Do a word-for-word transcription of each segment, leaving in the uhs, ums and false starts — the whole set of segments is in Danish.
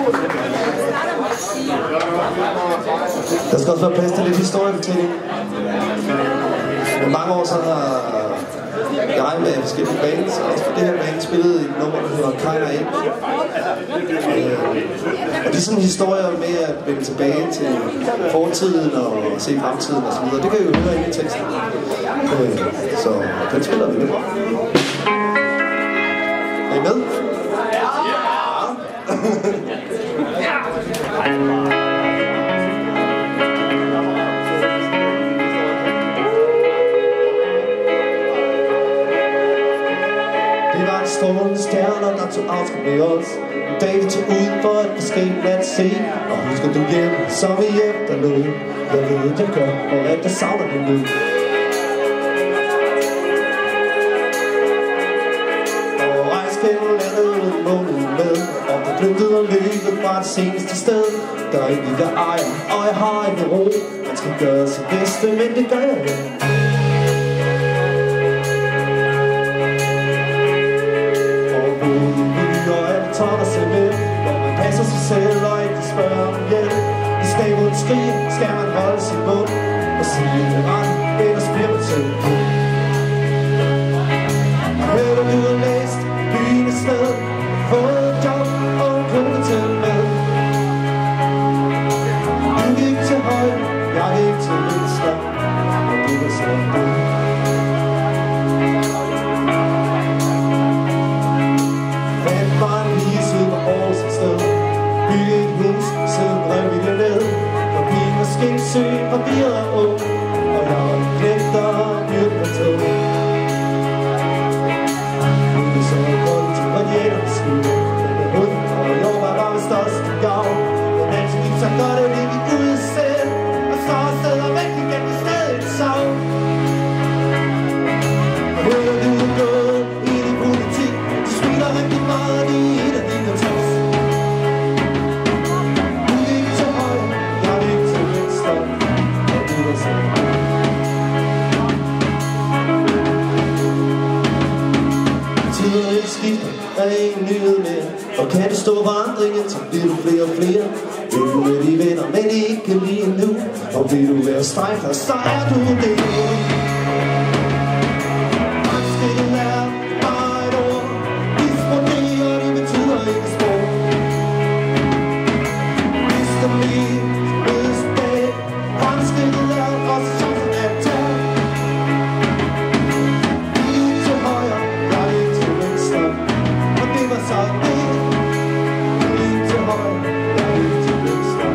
Der skal også være plads til lidt historiefortælling. For mange år så har jeg med forskellige bands, også for det her band, spillede et nummer, der hedder Kajner ind. Og det er sådan historier med at vende tilbage til fortiden og se fremtiden og så videre. Det kan I jo høre inde i teksten. Så den spiller vi lidt. Er I med? Ja! Strålende stjerner, der tog afsked med os. En dag vi tog ud for et forskelligt nat se. Og husker du hjem, som vi efterlod. Jeg ved, jeg gør, og at jeg savner det nu. Og rejs gennem landet uden målet med. Og det flygtede og løbet fra det seneste sted. Der er ikke jeg ejer, og jeg har ikke ro. Man skal gøre sit bedste, men det gør jeg ikke. Tager sig med, hvor man passer sig selv og ikke spørger om hjælp. I slag mod en skrig skal man holde sin mund og sige til ret, ellers bliver man til. Hører du har læst byen et sted, fået et job og en kone til med. Du gik til højre, jeg gik til venstre, og det var så det. Søg og vi er ung, og jeg har glemt dig dyrt på tog. Nu så er grund til at hjælpe skud. Den er ud, og i år var bare med største gavn. Men altid gik så godt, at det gik ud i selv. Og så er steder væk igen, i stedet et savn. Og hører du er gået i din politik, du smiler rigtig meget i et af dine tås. Der er ingen nyhed mere, og kan det stå vandringen, så bliver du flere og flere. Vil du med de venner, men ikke lige nu. Og vil du være strejfer, så er du det. Franskrigen er bare et ord, disponerer, det betyder ikke spor. Mister lige, hvis det franskrigen er også chancen at tage. Lige til højre, jeg er til venstre. Det var så det. Lige til højre, jeg lige til venstre.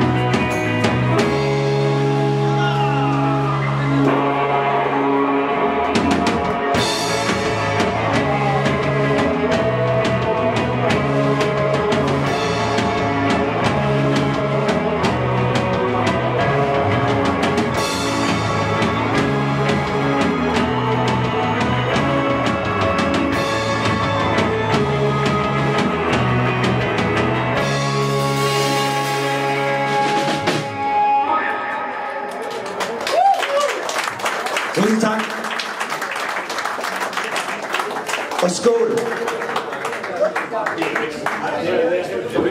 Tusind tak. Og skål.